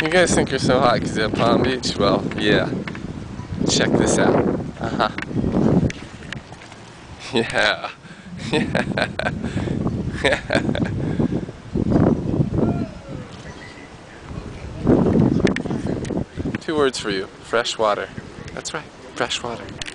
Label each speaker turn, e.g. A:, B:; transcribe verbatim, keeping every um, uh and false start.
A: You guys think you're so hot because you're at Palm Beach? Well, yeah. Check this out. Uh-huh. Yeah. Yeah. Two words for you. Fresh water. That's right. Fresh water.